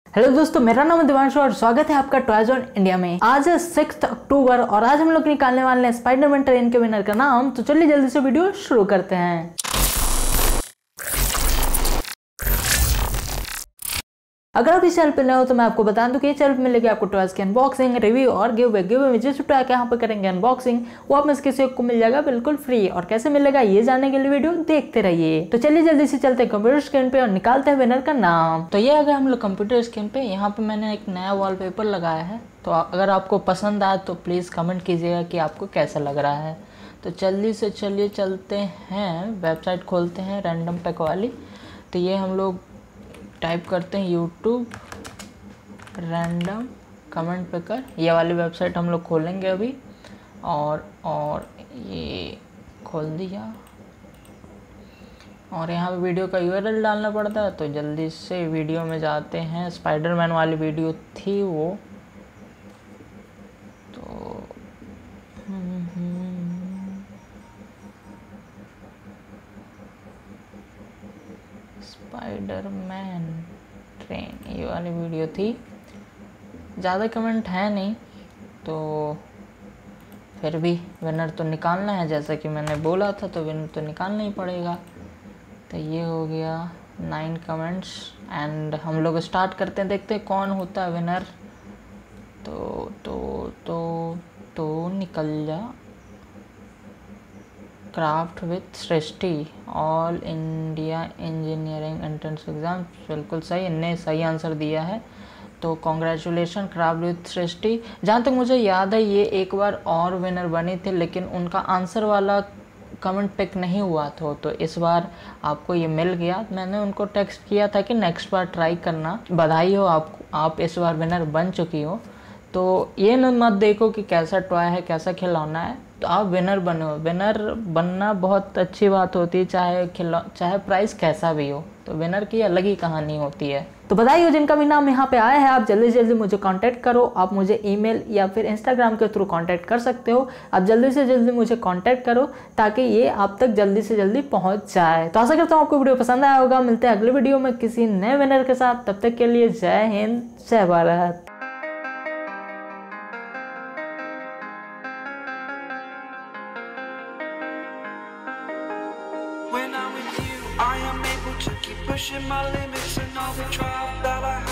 Hello दोस्तों, मेरा नाम है दिवांशु और स्वागत है आपका टॉयज ऑन इंडिया में। आज है 6 अक्टूबर और आज हम लोग निकालने वाले हैं स्पाइडरमैन ट्रेन के विनर का नाम। तो चलिए जल्दी से वीडियो शुरू करते हैं। अगर आप इस चैनल पर नए हो तो मैं आपको बता दूं कि इस चैनल पर मिलेगी आपको टॉयज की अनबॉक्सिंग, रिव्यू और गिव में जिस टॉय के यहाँ पे करेंगे अनबॉक्सिंग वो आप में से किसी को मिल जाएगा बिल्कुल फ्री। और कैसे मिलेगा ये जानने के लिए वीडियो देखते रहिए। तो चलिए जल्दी से चलते हैं कंप्यूटर स्क्रीन पे और निकालते हैं विनर का नाम। तो ये आ गया हम लोग कंप्यूटर स्क्रीन पे। यहाँ पे मैंने एक नया वॉलपेपर लगाया है, तो अगर आपको पसंद आए तो प्लीज़ कमेंट कीजिएगा कि आपको कैसा लग रहा है। तो जल्दी से चलिए चलते हैं, वेबसाइट खोलते हैं रैंडम पैक वाली। तो ये हम लोग टाइप करते हैं यूट्यूब रैंडम कमेंट पिकर, ये वाली वेबसाइट हम लोग खोलेंगे अभी। और ये खोल दिया और यहाँ पे वीडियो का यूआरएल डालना पड़ता है। तो जल्दी से वीडियो में जाते हैं। स्पाइडरमैन वाली वीडियो थी वो, तो स्पाइडरमैन ट्रेन ये वाली वीडियो थी। ज़्यादा कमेंट है नहीं, तो फिर भी विनर तो निकालना है, जैसा कि मैंने बोला था, तो विनर तो निकालना ही पड़ेगा। तो ये हो गया 9 कमेंट्स एंड हम लोग स्टार्ट करते हैं, देखते हैं कौन होता है विनर। तो निकल जा। Craft with Srishti, all India engineering entrance exam, बिल्कुल सही, इनने सही आंसर दिया है। तो कॉन्ग्रेचुलेशन क्राफ्ट विथ सृष्टि। जहाँ तक मुझे याद है ये एक बार और विनर बनी थी, लेकिन उनका आंसर वाला कमेंट पिक नहीं हुआ था, तो इस बार आपको ये मिल गया। मैंने उनको टेक्स्ट किया था कि नेक्स्ट बार ट्राई करना। बधाई हो आपको, आप इस बार विनर बन चुकी हो। तो ये न मत देखो कि कैसा टॉय है, कैसा खिलौना है, तो आप विनर बनो। विनर बनना बहुत अच्छी बात होती है, चाहे प्राइस कैसा भी हो, तो विनर की अलग ही कहानी होती है। तो बधाई हो जिनका भी नाम यहाँ पे आया है। आप जल्दी से जल्दी मुझे कांटेक्ट करो। आप मुझे ईमेल या फिर इंस्टाग्राम के थ्रू कांटेक्ट कर सकते हो। आप जल्दी से जल्दी मुझे कांटेक्ट करो ताकि ये आप तक जल्दी से जल्दी पहुँच जाए। तो आशा करता हूँ आपको वीडियो पसंद आया होगा। मिलते हैं अगले वीडियो में किसी नए विनर के साथ। तब तक के लिए जय हिंद, जय Bharat. When I'm with you, I am able to keep pushing my limits and all the trials that I have.